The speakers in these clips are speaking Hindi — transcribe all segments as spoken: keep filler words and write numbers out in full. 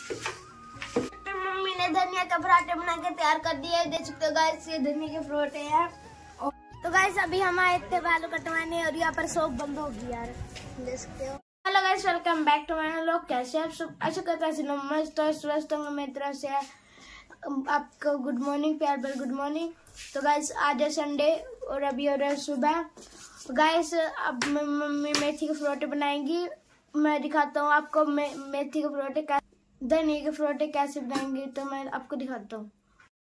मम्मी ने धनिया के पराठे बना के तैयार कर दिए, देख सकते हो गाइस, ये धनिया के पराठे हैं। तो गाइस अभी हम आए थे बाल कटवाने और यहाँ पर शॉप बंद होगी यार, देख सकते हो। Hello guys, welcome back to my लोग, कैसे आप सब? अच्छा करता है मस्त स्वस्थ होंगे मेरी तरफ से आपको गुड मॉर्निंग, प्यार भर गुड मॉर्निंग। तो गाइस आज है संडे और अभी हो रहा है सुबह। गाइस अब मम्मी मेथी के पराठे बनाएंगी, मैं दिखाता हूँ आपको मे, मेथी के पराठे कैसे, धनिया के पराठे कैसे बनाएंगे, तो मैं आपको दिखाता हूँ।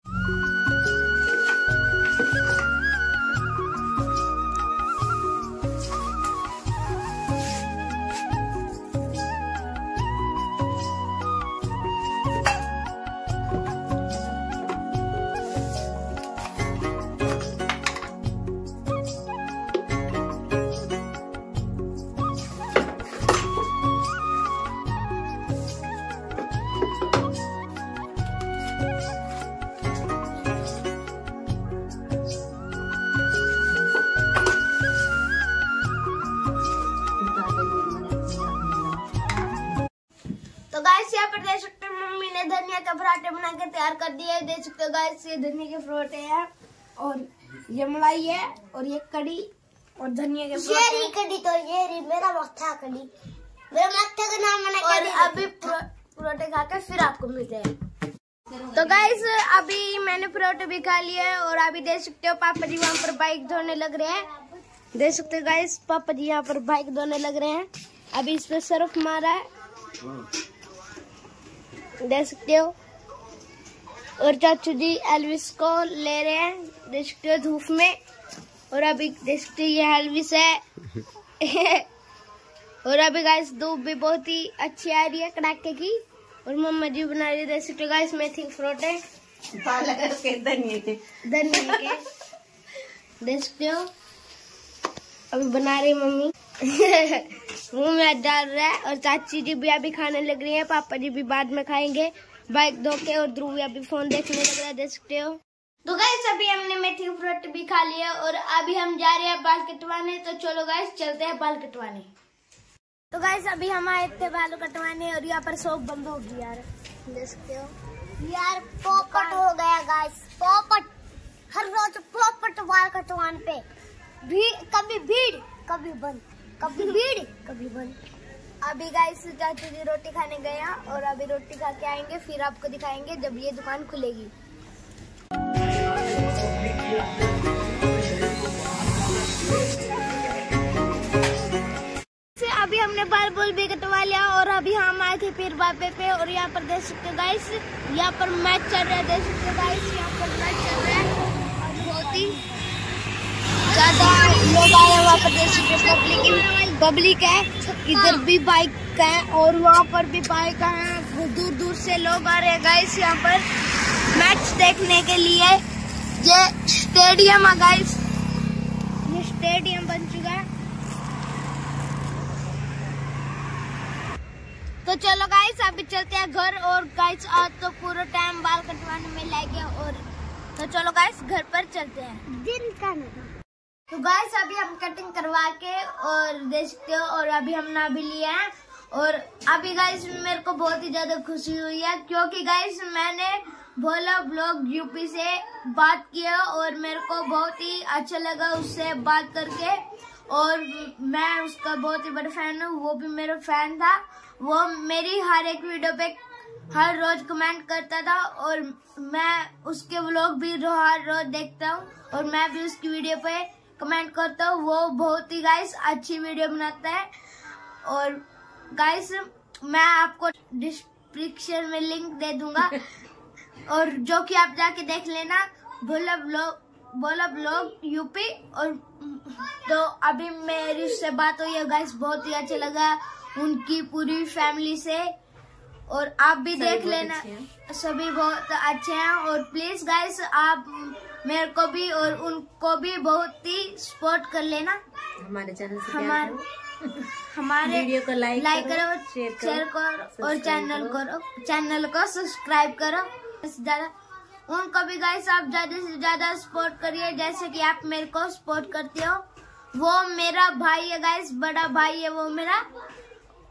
तो गाइस यहाँ पर देख सकते हो मम्मी ने धनिया के पराठे बना के तैयार कर दिए, देख सकते हो गाइस, ये धनिया के पराठे हैं और ये मलाई है और ये कड़ी और धनिया के पराठे। ये कड़ी तो ये री मेरा मत्था कड़ी, मेरा मत्था का नाम मैंने कड़ी। और अभी पराठे खा के फिर आपको मिलते हैं। तो गाइस अभी मैंने पराठे भी खा लिए और अभी देख सकते हो पापा जी वहाँ पर बाइक धोने लग रहे हैं, देख सकते हो गाइस, पापा जी यहाँ पर बाइक धोने लग रहे हैं। अभी इस पे सर्फ मारा है, देख सकते हो। और चाचू जी एल्विस को ले रहे हैं, देख सकते हो धूप में। और अभी देख सकते हो ये एल्विस है और अभी गाइस धूप भी बहुत ही अच्छी आ रही है कड़ाके की। और मम्मा जी बना रही है, देख सकते हो गाइस, मेथी के पराठे धनिया के धनिया के देख सकते हो। अभी बना रही मम्मी मुंह में डाल रहा है। और चाची जी भी अभी खाने लग रही है, पापा जी भी बाद में खाएंगे बाइक धो के। और ध्रुव अभी फोन देखने लग रहा है, देख सकते हो। तो गाइस अभी हमने मेथी के पराठे भी खा लिए और अभी हम जा रहे हैं बाल कटवाने। तो चलो गाइस चलते हैं बाल कटवाने। तो गाइस अभी हम आए थे बाल कटवाने और यहाँ पर शॉप बंद होगी यार, देख सकते हो यार, पोपट हो गया गाइस, पोपट हर रोज पोपट बाल कटवाने पे भी, कभी भीड़ कभी बंद, कभी भीड़ कभी बंद। अभी गाइस चाचू जी रोटी खाने गए हैं और अभी रोटी खा के आएंगे, फिर आपको दिखाएंगे जब ये दुकान खुलेगी। अभी हमने बाल बोल भी कटवा लिया और अभी हम आए थे फिर बाबे पे। और यहाँ पर देख सकते हो गाइस, यहाँ पर मैच चल रहा है, देख सकते हो गाइस, यहाँ पर मैच चल रहा है। बहुत ही ज्यादा लोग आए वहाँ पर, देख सकते हो पब्लिक पब्लिक है, इधर भी बाइक है और वहाँ पर भी बाइक है, दूर दूर से लोग आ रहे हैं गाइस यहाँ पर मैच देखने के लिए। ये स्टेडियम है गाइस, ये स्टेडियम बन चुका है। तो चलो गाइस अभी चलते हैं घर। और गाइस आज तो पूरा टाइम बाल कटवाने में लग गया और तो चलो गाइस घर पर चलते हैं दिन का। तो गाइस अभी हम कटिंग करवा के और देखते हो और अभी हम ना भी लिए हैं। और अभी गाइस मेरे को बहुत ही ज्यादा खुशी हुई है क्योंकि गाइस मैंने भोला ब्लॉग यूपी से बात किया और मेरे को बहुत ही अच्छा लगा उससे बात करके। और मैं उसका बहुत ही बड़ा फैन हूँ, वो भी मेरा फैन था। वो मेरी हर एक वीडियो पे हर रोज कमेंट करता था और मैं उसके व्लॉग भी हर रोज देखता हूँ और मैं भी उसकी वीडियो पे कमेंट करता हूँ। वो बहुत ही गाइस अच्छी वीडियो बनाता है। और गाइस मैं आपको डिस्क्रिप्शन में लिंक दे दूंगा और जो कि आप जाके देख लेना, Bhola blog Bhola blog UP. और तो अभी मेरी उससे बात हुई है गाइस, बहुत ही अच्छा लगा उनकी पूरी फैमिली से। और आप भी देख लेना, सभी बहुत अच्छे हैं। और प्लीज गाइस आप मेरे को भी और उनको भी बहुत ही सपोर्ट कर लेना हमारे चैनल से, हमारे हमारे वीडियो को लाइक लाइक करो, शेयर करो और चैनल करो चैनल को सब्सक्राइब करो। ज्यादा उनको भी गाइस आप ज्यादा से ज्यादा सपोर्ट करिए जैसे कि आप मेरे को सपोर्ट करते हो। वो मेरा भाई है गाइस, बड़ा भाई है वो मेरा।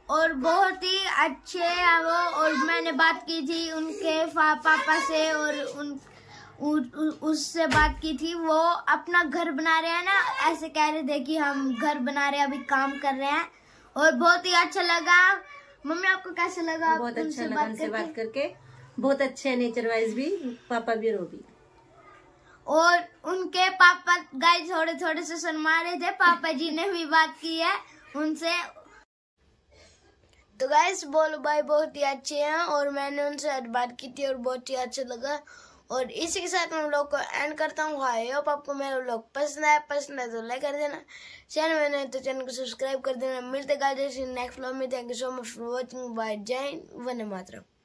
और बहुत ही अच्छे हैं वो। और मैंने बात की थी उनके पापा से और उन उ, उ, उससे बात की थी। वो अपना घर बना रहे हैं ना, ऐसे कह रहे थे कि हम घर बना रहे हैं, अभी काम कर रहे हैं। और बहुत ही अच्छा लगा। मम्मी आपको कैसे लगा? बहुत अच्छा लगा उनसे बात करके, बहुत अच्छे हैं नेचर वाइज भी, पापा भी और वो भी। और उनके पापा गाइस थोड़े थोड़े से शर्मा रहे थे, पापा जी ने भी बात की है उनसे। तो गाइस बोलो भाई बहुत ही अच्छे हैं और मैंने उनसे आज बात की थी और बहुत ही अच्छा लगा। और इसी के साथ मैं लोग को एंड करता हूँ। आई होप आपको मेरा व्लॉग पसंद आया, पसंद है तो लाइक कर देना, चैनल में नहीं तो चैनल को सब्सक्राइब कर देना। मिलते गाइस नेक्स्ट व्लॉग में। Thank you so much for watching. Bye, जय हिंद, वंदे मातरम।